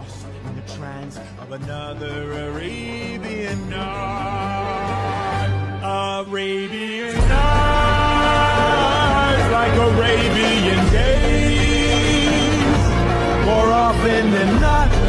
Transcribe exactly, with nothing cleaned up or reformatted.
lost in the trance of another Arabian night. Arabian nights, like Arabian days. More often than not,